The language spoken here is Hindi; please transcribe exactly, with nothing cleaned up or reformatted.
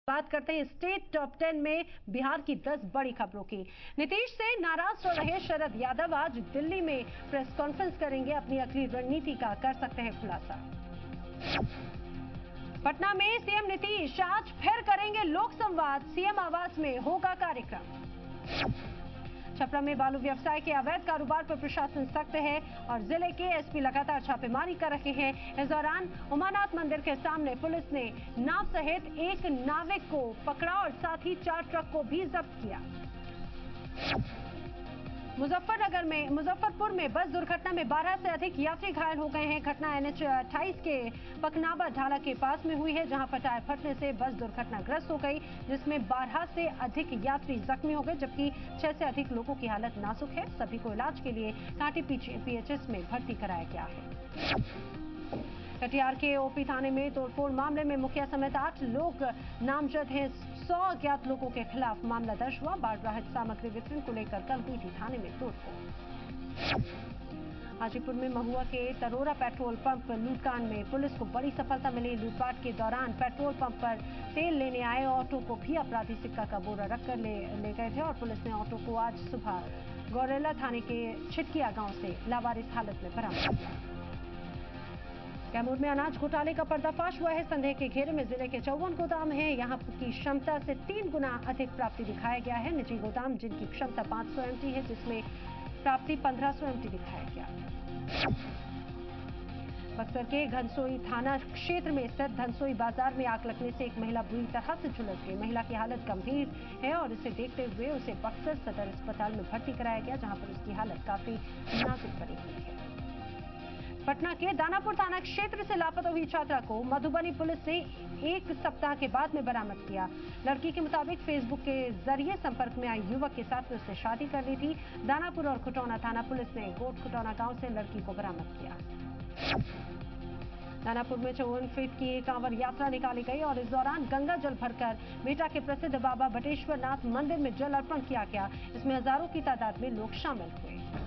बात करते हैं स्टेट टॉप टेन में बिहार की दस बड़ी खबरों की। नीतीश से नाराज हो रहे शरद यादव आज दिल्ली में प्रेस कॉन्फ्रेंस करेंगे। अपनी अगली रणनीति का कर सकते हैं खुलासा। पटना में सीएम नीतीश आज फिर करेंगे लोक संवाद। सीएम आवास में होगा कार्यक्रम। छपरा में बालू व्यवसाय के अवैध कारोबार पर प्रशासन सख्त है और जिले के एसपी लगातार छापेमारी कर रहे हैं। इस दौरान उमानाथ मंदिर के सामने पुलिस ने नाव सहित एक नाविक को पकड़ा और साथ ही चार ट्रक को भी जब्त किया। मुजफ्फरनगर में मुजफ्फरपुर में बस दुर्घटना में बारह से अधिक यात्री घायल हो गए हैं। घटना एनएच अट्ठाईस के पकनाबा ढाला के पास में हुई है, जहां पर टायर फटने से बस दुर्घटनाग्रस्त हो गई, जिसमें बारह से अधिक यात्री जख्मी हो गए, जबकि छह से अधिक लोगों की हालत नाजुक है। सभी को इलाज के लिए कांटी पीएचएस में भर्ती कराया गया है। कटिहार के ओपी थाने में तोड़फोड़ मामले में मुखिया समेत आठ लोग नामजद हैं। सौ अज्ञात लोगों के खिलाफ मामला दर्ज हुआ। बाढ़ राहत सामग्री वितरण को लेकर कल हुई थी थाने में तोड़फोड़। हाजीपुर में महुआ के तरोरा पेट्रोल पंप लूटकांड में पुलिस को बड़ी सफलता मिली। लूटपाट के दौरान पेट्रोल पंप पर तेल लेने आए ऑटो को भी अपराधी सिक्का का बोरा रखकर ले, ले गए थे और पुलिस ने ऑटो को आज सुबह गौरेला थाने के छिटकिया गांव से लावारिस हालत में बरामद किया। कैमूर में अनाज घोटाले का पर्दाफाश हुआ है। संदेह के घेरे में जिले के चौवन गोदाम हैं। यहां की क्षमता से तीन गुना अधिक प्राप्ति दिखाया गया है। निजी गोदाम जिनकी क्षमता पाँच सौ एमटी है, जिसमें प्राप्ति पंद्रह सौ एमटी दिखाया गया। बक्सर के घनसोई थाना क्षेत्र में स्थित धनसोई बाजार में आग लगने से एक महिला बुरी तरह से झुलस गई। महिला की हालत गंभीर है और इसे देखते हुए उसे बक्सर सदर अस्पताल में भर्ती कराया गया, जहां पर उसकी हालत काफी नाजुक बनी हुई है। पटना के दानापुर थाना क्षेत्र से लापता हुई छात्रा को मधुबनी पुलिस ने एक सप्ताह के बाद में बरामद किया। लड़की के मुताबिक फेसबुक के जरिए संपर्क में आई युवक के साथ उसने शादी कर ली थी। दानापुर और खुटौना थाना पुलिस ने गोट खुटौना गांव से लड़की को बरामद किया। दानापुर में चौवन फीट की कांवर यात्रा निकाली गई और इस दौरान गंगा जल भरकर बेटा के प्रसिद्ध बाबा बटेश्वर नाथ मंदिर में जल अर्पण किया गया। इसमें हजारों की तादाद में लोग शामिल हुए।